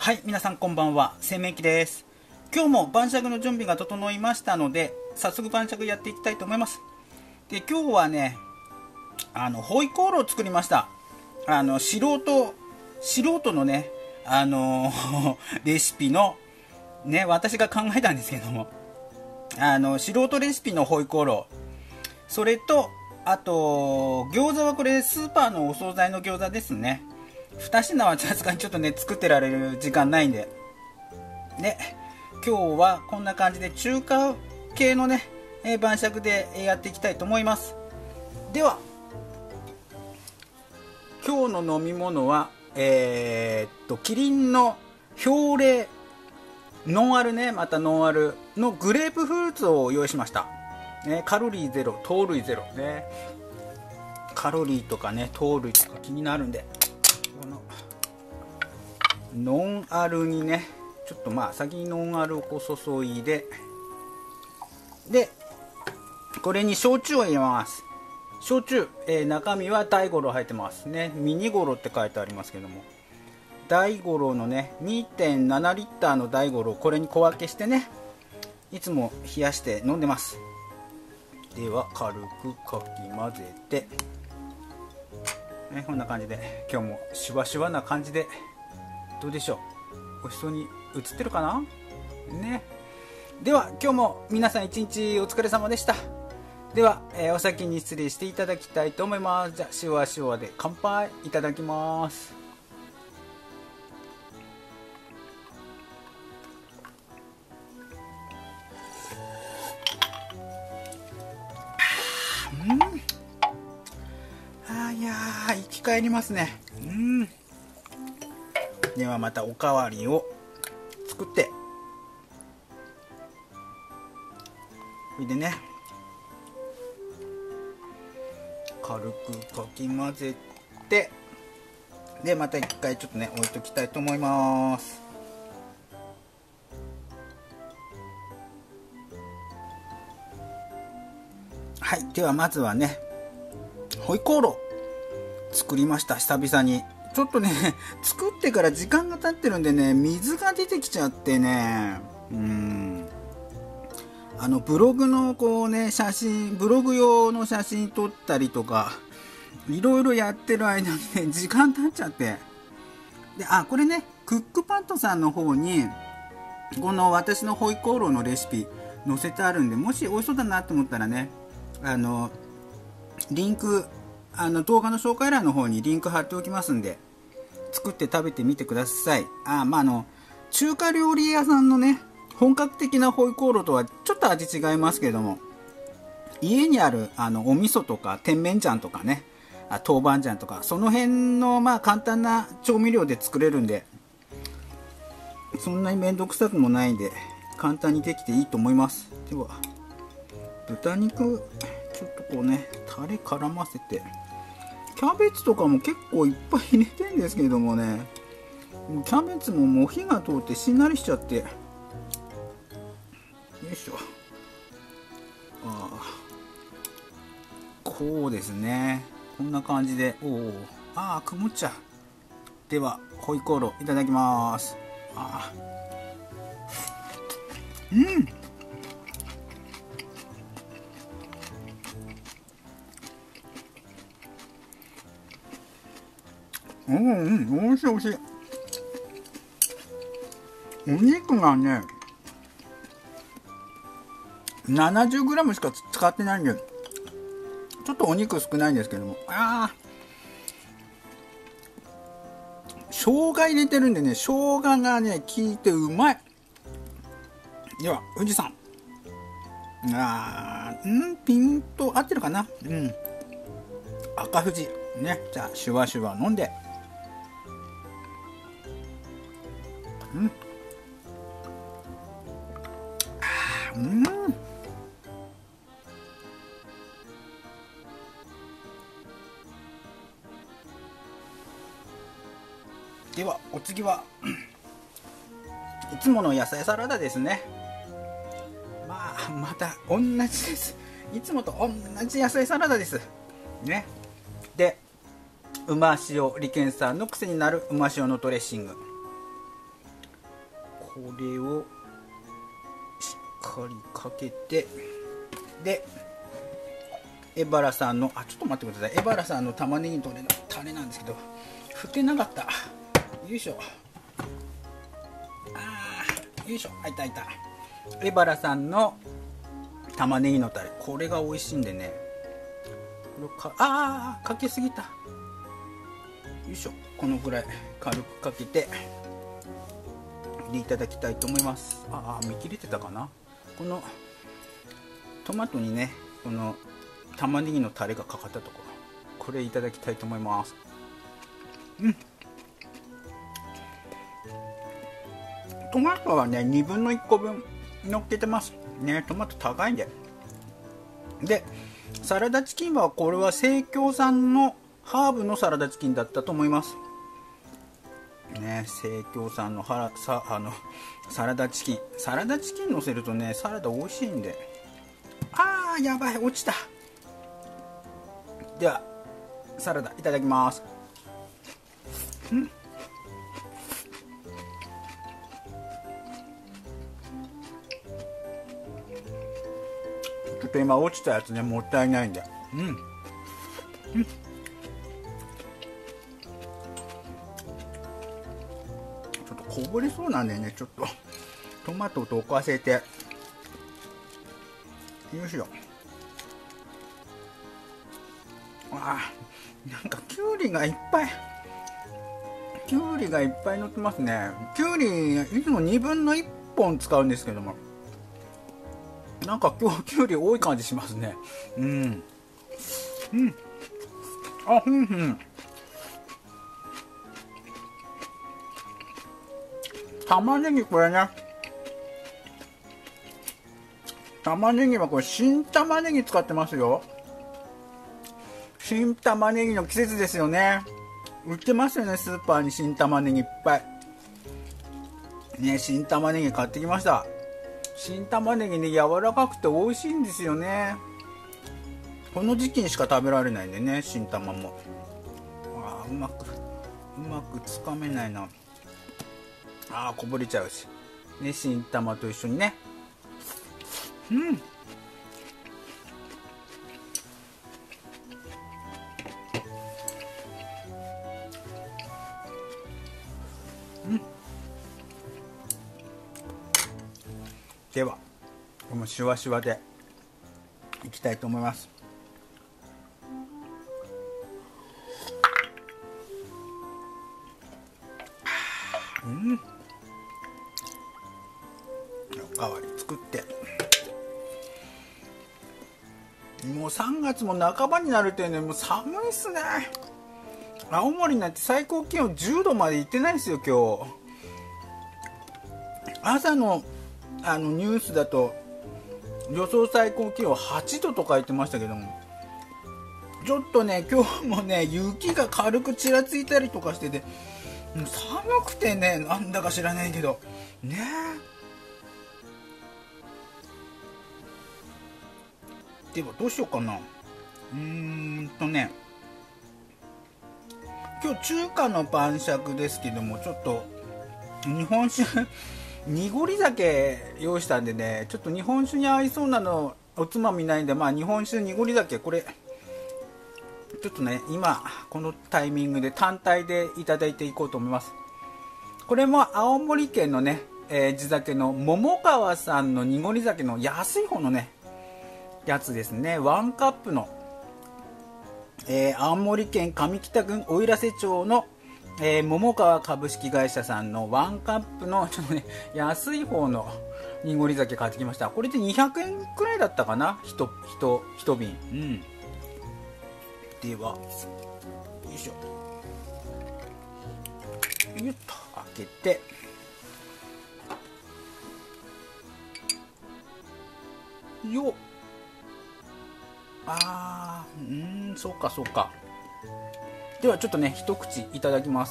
はい、皆さんこんばんは、製麺機です。今日も晩酌の準備が整いましたので、早速晩酌やっていきたいと思います。で、今日はね、ホイコーローを作りました。素人のね、レシピの、ね、私が考えたんですけども、素人レシピのホイコーロー、それと、あと、餃子はこれスーパーのお惣菜の餃子ですね。2品はさすがにちょっとね、作ってられる時間ないんで。で、今日はこんな感じで中華系のね、晩酌でやっていきたいと思います。では、今日の飲み物は、キリンの氷冷、ノンアルね、またノンアルのグレープフルーツを用意しました。カロリーゼロ、糖類ゼロ。ね、カロリーとかね、糖類とか気になるんで、このノンアルにね、ちょっと先にノンアルをこう注いで、で、これに焼酎を入れます。焼酎、中身は大五郎入ってますね。ミニゴロって書いてありますけども、大五郎のね 2.7 リッターの大五郎、これに小分けしてね、いつも冷やして飲んでます。では軽くかき混ぜて、こんな感じで、今日もシュワシュワな感じで、どうでしょう、美味しそうに映ってるかなね。では今日も皆さん一日お疲れ様でした。では、お先に失礼していただきたいと思います。じゃあシュワシュワで乾杯いただきます。いやー、生き返りますね。ではまたおかわりを作って、それでね、軽くかき混ぜて、でまた一回ちょっとね置いときたいと思います。はい、ではまずはね、ホイコーロー作りました。久々にちょっとね作ってから時間が経ってるんでね、水が出てきちゃってね、ブログのこうね、ブログ用の写真撮ったりとかいろいろやってる間にね、時間経っちゃって、で、これね、クックパッドさんの方にこの私のホイコーローのレシピ載せてあるんで、もし美味しそうだなと思ったらね、リンク、動画の紹介欄の方にリンク貼っておきますんで、作って食べてみてください。中華料理屋さんのね、本格的なホイコーローとはちょっと味違いますけども、家にあるお味噌とか甜麺醤とかね、豆板醤とか、その辺の簡単な調味料で作れるんで、そんなに面倒くさくもないんで簡単にできていいと思います。では豚肉ちょっとこうね、タレ絡ませて、キャベツとかも結構いっぱい入れてんですけどもね、キャベツももう火が通ってしんなりしちゃって、よいしょ、こうですね、こんな感じで、曇っちゃう。ではホイコーローいただきます。美味しい美味しい。お肉がね 70g しか使ってないんで、ちょっとお肉少ないんですけども、生姜入れてるんでね、生姜がね効いてうまい。では富士山、ピンと合ってるかな、赤富士ね。じゃあシュワシュワ飲んで、ではお次はいつもの野菜サラダですね。また同じです。いつもと同じ野菜サラダですね。で、うま塩、利権さんの癖になるうま塩のドレッシング、 これをしっかりかけて、でエバラさんのちょっと待ってください。エバラさんの玉ねぎのタレなんですけど振ってなかった。よいしょ。よいしょ。いた。エバラさんの玉ねぎのタレ、これが美味しいんでね、これかけすぎた。よいしょ。このぐらい軽くかけてでいただきたいと思います。見切れてたかな。このトマトにね、この玉ねぎのタレがかかったところ、これいただきたいと思います。トマトはね2分の1個分乗っけてますね。トマト高いんで。でサラダチキンは、これは生協産のハーブのサラダチキンだったと思いますね。生協産のサラダチキン乗せるとね、サラダ美味しいんで。やばい、落ちた。ではサラダいただきます。ちょっと今落ちたやつね、もったいないんで。ちょっとこぼれそうなんでね、ちょっとトマトと置かせて、よいしょ。なんかきゅうりがいっぱい乗ってますね。きゅうりいつも2分の1本使うんですけども、なんか今日きゅうり多い感じしますね。玉ねぎ、これね、玉ねぎはこれ新玉ねぎ使ってますよ。新玉ねぎの季節ですよね。売ってますよね、スーパーに新玉ねぎいっぱいね。新玉ねぎ買ってきました。新玉ねぎね、柔らかくて美味しいんですよね。この時期にしか食べられないんでね、新玉も。うまくつかめないな。こぼれちゃうしね。新玉と一緒にね。ではこのシュワシュワでいきたいと思います。おかわり作って、もう3月も半ばになるってね、もう寒いっすね。青森なんて最高気温10度までいってないですよ。今日朝のニュースだと予想最高気温8度とか言ってましたけども、ちょっとね今日もね雪が軽くちらついたりとかしてて、もう寒くてね、なんだか知らないけどね。ではどうしようかな。今日中華の晩酌ですけども、ちょっと日本酒濁り酒用意したんでね、ちょっと日本酒に合いそうなのおつまみないんで、日本酒濁り酒、これちょっとね今このタイミングで単体でいただいていこうと思います。これも青森県のね、地酒の桃川さんの濁り酒の安い方のねやつですね。ワンカップの、青森県上北郡奥入瀬町の、桃川株式会社さんのワンカップのちょっとね安い方の濁り酒買ってきました。これで200円くらいだったかな、1瓶。ではよいしょ、ゆっと開けて、よっ、そうか。ではちょっとね一口いただきます。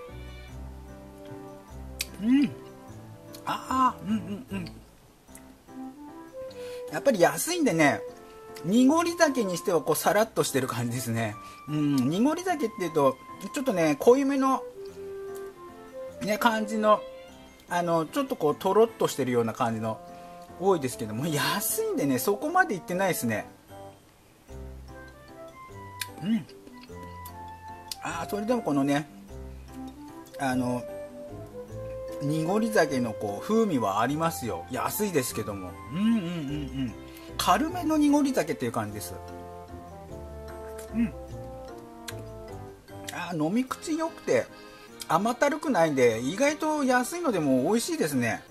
やっぱり安いんでね、濁り酒にしてはこうさらっとしてる感じですね。濁り酒っていうとちょっとね濃いめのね感じのちょっとこうとろっとしてるような感じの多いですけども、安いんでねそこまでいってないですね。それでもこのね濁り酒のこう風味はありますよ。安いですけども、軽めの濁り酒っていう感じです。飲み口良くて甘ったるくないんで、意外と安いのでも美味しいですね。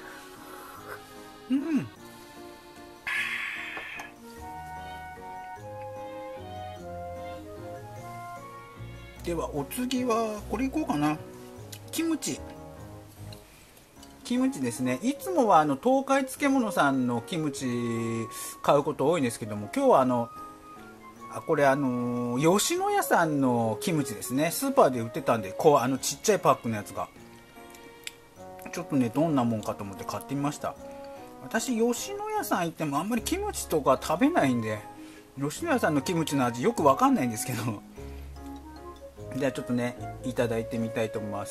ではお次はこれいこうかな。キムチですね。いつもは東海漬物さんのキムチ買うこと多いんですけども、今日はこれ吉野家さんのキムチですね。スーパーで売ってたんで、こうちっちゃいパックのやつがちょっとねどんなもんかと思って買ってみました。私吉野家さん行ってもあんまりキムチとか食べないんで、吉野家さんのキムチの味よくわかんないんですけど、じゃあちょっとねいただいてみたいと思います。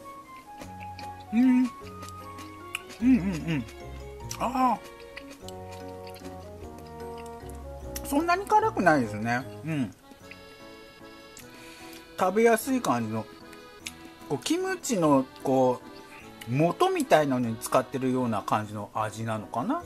そんなに辛くないですね。食べやすい感じのこうキムチのこう元みたいなのに使ってるような感じの味なのかな。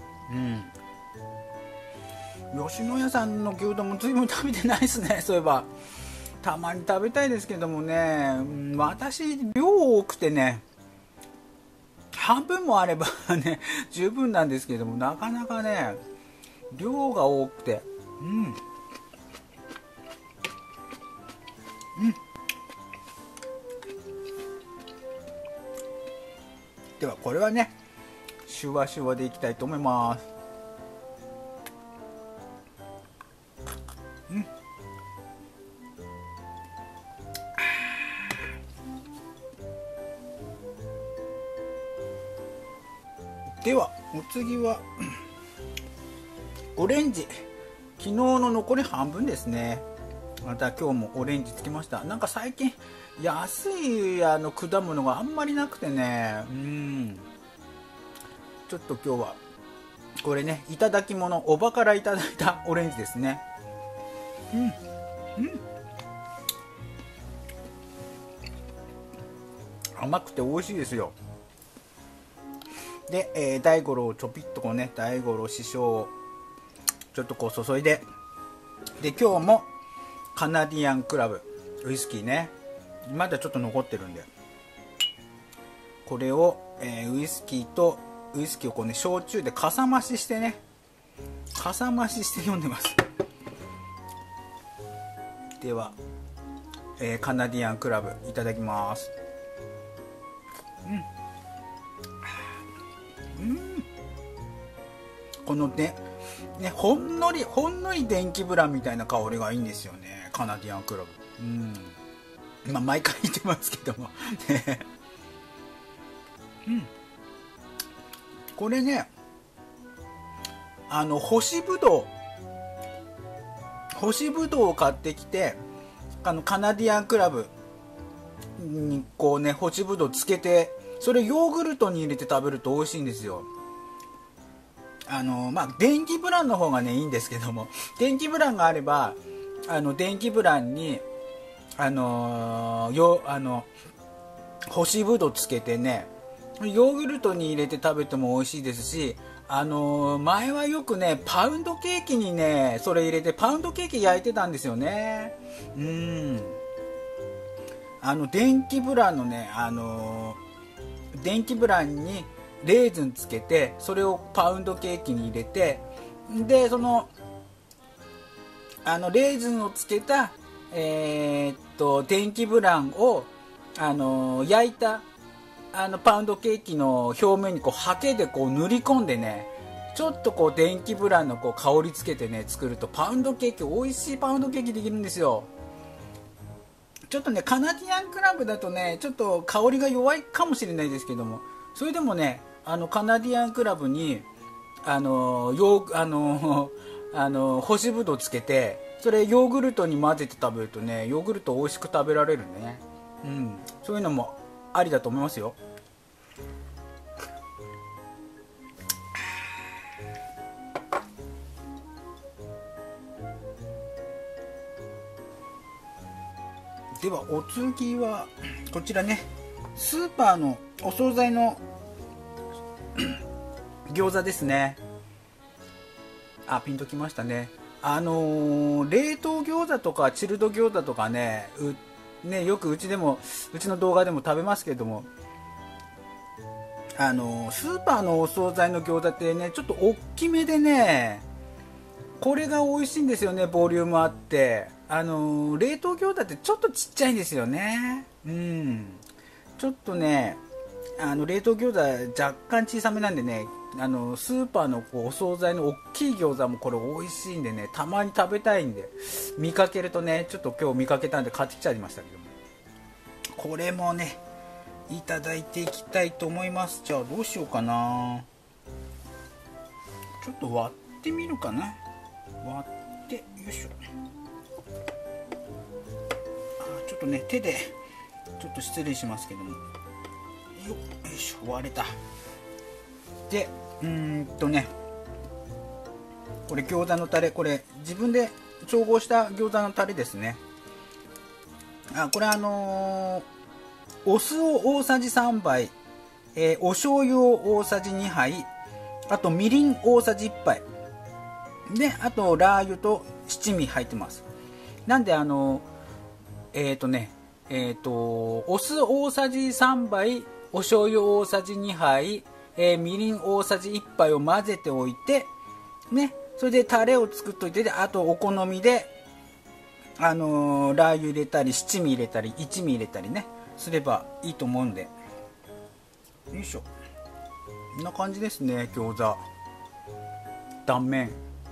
吉野家さんの牛丼も随分食べてないですね。そういえばたまに食べたいですけどもね、私量多くてね、半分もあればね十分なんですけども、なかなかね量が多くて、ではこれはねシュワシュワでいきたいと思います。ではお次はオレンジ。昨日の残り半分ですね。また今日もオレンジつけました。なんか最近安い果物があんまりなくてね、ちょっと今日はこれねいただき物、おばからいただいたオレンジですね。甘くて美味しいですよ。で、大五郎をちょぴっとこうね、大五郎師匠をちょっとこう注いで、で今日もカナディアンクラブウイスキーね、まだちょっと残ってるんで、これを、ウイスキーをこうね焼酎でかさ増ししてね、飲んでます。では、カナディアンクラブいただきます。このねほんのり電気ブランみたいな香りがいいんですよね、カナディアンクラブ。毎回言ってますけどもねこれね干しぶどうを買ってきて、カナディアンクラブにこうね干しぶどうつけて、それヨーグルトに入れて食べると美味しいんですよ。電気ブランの方がねいいんですけども、電気ブランがあれば電気ブランに干しぶどうつけてねヨーグルトに入れて食べても美味しいですし、前はよくねパウンドケーキにねそれ入れてパウンドケーキ焼いてたんですよね。電気ブランのね電気ブランにレーズンつけて、それをパウンドケーキに入れて、でそのレーズンをつけた電気ブランを焼いたパウンドケーキの表面にこうハケでこう塗り込んでね、ちょっとこう電気ブランのこう香りつけてね作るとパウンドケーキ、美味しいパウンドケーキできるんですよ。ちょっとねカナディアンクラブだとねちょっと香りが弱いかもしれないですけども、それでもねカナディアンクラブに干しぶどうつけて、それヨーグルトに混ぜて食べるとねヨーグルト美味しく食べられるね。そういうのもありだと思いますよ。 ではお次はこちらね、スーパーのお惣菜の餃子ですね。ピンときましたね。冷凍餃子とかチルド餃子とかね、よくうちの動画でも食べますけれども、スーパーのお惣菜の餃子ってね、ちょっと大きめでね、これが美味しいんですよね。ボリュームあって、冷凍餃子ってちょっとちっちゃいんですよね。ちょっとね、冷凍餃子若干小さめなんでね、スーパーのお惣菜の大きい餃子もこれ美味しいんでね、たまに食べたいんで、見かけるとね、ちょっと今日見かけたんで買ってきちゃいましたけども、これもねいただいていきたいと思います。じゃあどうしようかな、ちょっと割ってみるかな。割って、よいしょ。ちょっとね手でちょっと失礼しますけども、よいしょ、割れた。でこれ餃子のタレ、これ自分で調合した餃子のタレですね。これお酢を大さじ3杯、お醤油を大さじ2杯、あとみりん大さじ1杯で、あとラー油と七味入ってます。なんでお酢大さじ3杯、お醤油大さじ2杯、みりん大さじ1杯を混ぜておいてね、それでタレを作っといて、あとお好みでラー油入れたり七味入れたり一味入れたりねすればいいと思うんで、よいしょ、こんな感じですね。餃子断面、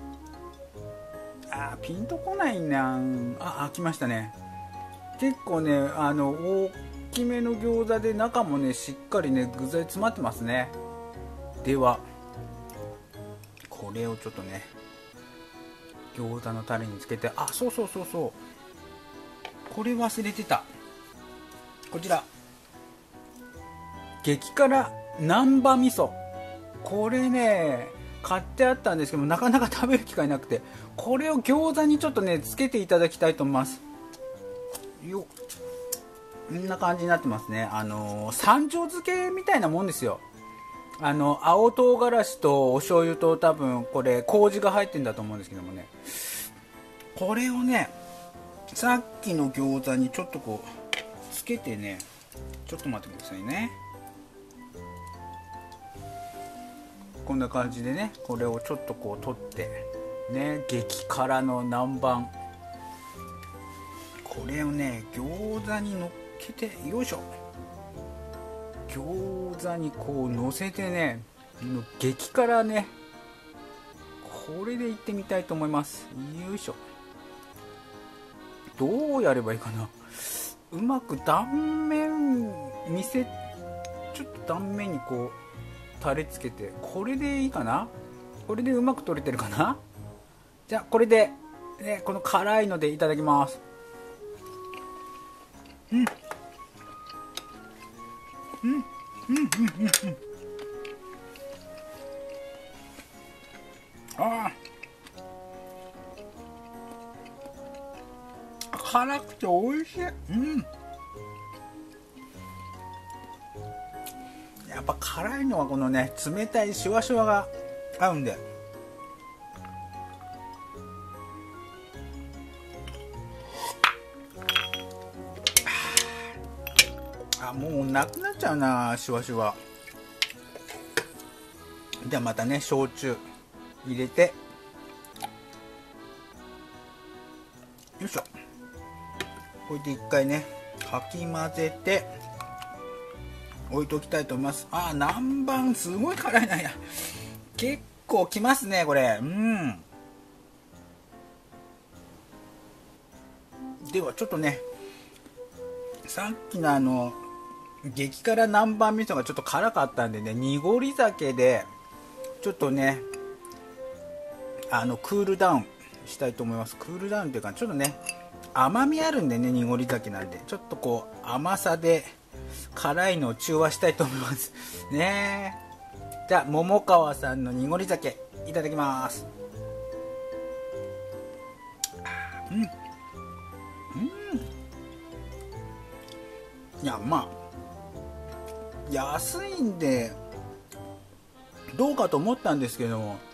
ピンとこないな。来ましたね。結構ね大きめの餃子で中もねしっかりね具材詰まってますね。ではこれをちょっとね餃子のタレにつけて、そうこれ忘れてた。こちら激辛南蛮味噌、これね買ってあったんですけどなかなか食べる機会なくて、これを餃子にちょっとねつけていただきたいと思います。こんな感じになってますね。山椒漬けみたいなもんですよ。青唐辛子とお醤油と多分これ麹が入ってるんだと思うんですけどもね、これをねさっきの餃子にちょっとこうつけてね、ちょっと待ってくださいね。こんな感じでね、これをちょっとこう取ってね、激辛の南蛮、これをね餃子に乗っけて、よいしょ、餃子にこう乗せてね、激辛ね、これでいってみたいと思います。よいしょ、どうやればいいかな。うまく断面ちょっと断面にこうタレつけて、これでいいかな。これでうまく取れてるかな。じゃあこれで、ね、この辛いのでいただきます。辛くて美味しい。やっぱ辛いのはこのね冷たいシュワシュワが合うんで、もうなくなっちゃうな、シュワシュワ。じゃあまたね焼酎入れて、よいしょ、これで一回ねかき混ぜて置いときたいと思います。南蛮すごい辛いな。や結構きますねこれ。ではちょっとね、さっきの激辛南蛮味噌がちょっと辛かったんでね、濁り酒でちょっとねクールダウンしたいと思います。クールダウンというかちょっとね甘みあるんでね、濁り酒なんでちょっとこう甘さで辛いのを中和したいと思いますね。じゃあ桃川さんの濁り酒いただきます。 いや、まあ安いんでどうかと思ったんですけども、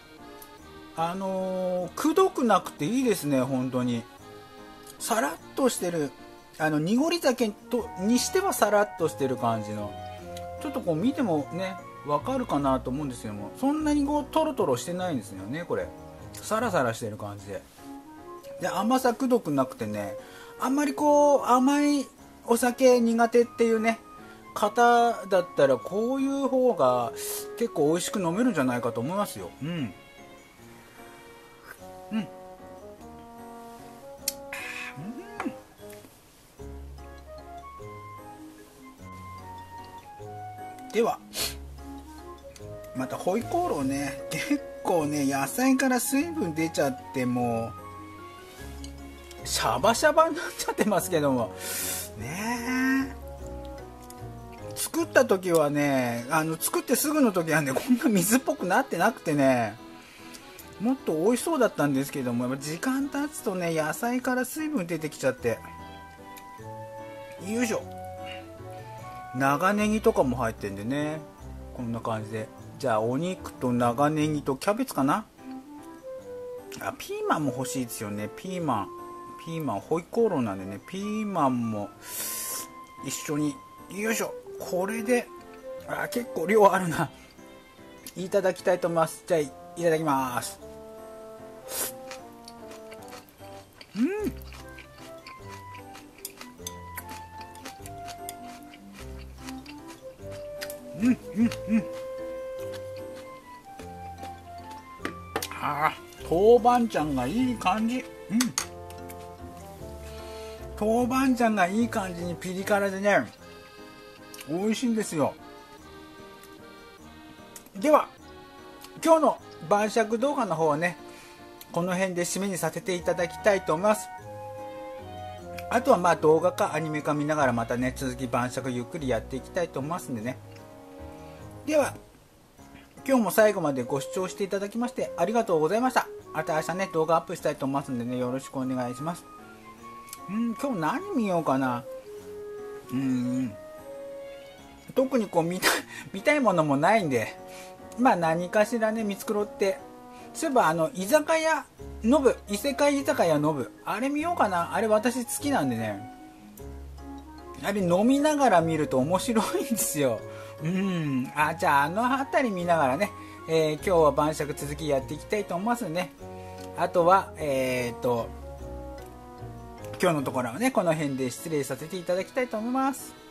くどくなくていいですね。本当にさらっとしてる、濁り酒にしてはさらっとしてる感じの、ちょっとこう見てもねわかるかなと思うんですけども、そんなにこうトロトロしてないんですよね。これサラサラしてる感じで、甘さくどくなくてね、あんまりこう甘いお酒苦手っていうね方だったら、こういう方が結構美味しく飲めるんじゃないかと思いますよ。うんうん、ではまたホイコーローね、結構ね野菜から水分出ちゃって、もうシャバシャバになっちゃってますけどもね。作った時はね、作ってすぐの時はねこんな水っぽくなってなくてね、もっと美味しそうだったんですけども、やっぱ時間経つとね野菜から水分出てきちゃって、よいしょ、長ネギとかも入ってんでね、こんな感じで。じゃあお肉と長ネギとキャベツかな。ピーマンも欲しいですよね。ピーマンホイコーローなんでね、ピーマンも一緒に、よいしょ、これで結構量あるな。いただきたいと思います。じゃあいただきます。豆板醤がいい感じ。豆板醤がいい感じにピリ辛でね、美味しいんですよ。では今日の晩酌動画の方はね、この辺で締めにさせていただきたいと思います。あとはまあ動画かアニメか見ながらまたね、続き晩酌ゆっくりやっていきたいと思いますんでね。では今日も最後までご視聴していただきましてありがとうございました。また明日ね動画アップしたいと思いますんでね、よろしくお願いします。今日何見ようかな。特にこう見たいものもないんで、まあ何かしらね見繕って、そういえば居酒屋ノブ、異世界居酒屋ノブ、あれ見ようかな。あれ私好きなんでね、あれ飲みながら見ると面白いんですよ。じゃあ辺り見ながらね、今日は晩酌続きやっていきたいと思いますね。あとは今日のところはねこの辺で失礼させていただきたいと思います。